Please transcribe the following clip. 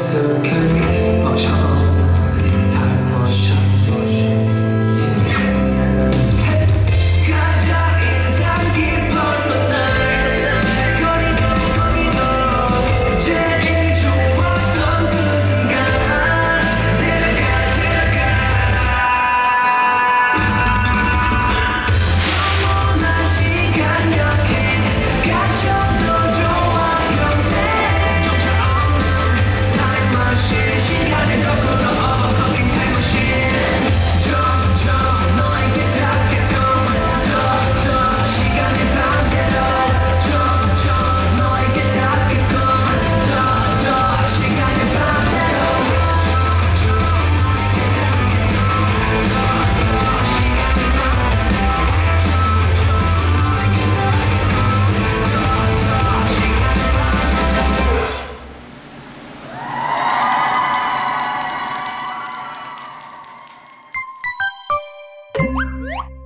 익숙한 멍청한 타임머신 가장 인상 깊었던 날 거리도 제일 좋았던 그 순간 데려가 영원한 시간 여행 갇혀도 좋아 평생 정처 없는 타임머신 시간을 거꾸로 overcoming time machine 점점 너에게 닿게끔 더 시간을 반대로 점점 너에게 닿게끔 더 시간을 반대로 What?